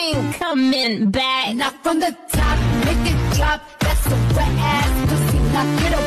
ain't coming back. Knock from the top, make it drop. That's a wet ass pussy. Knock it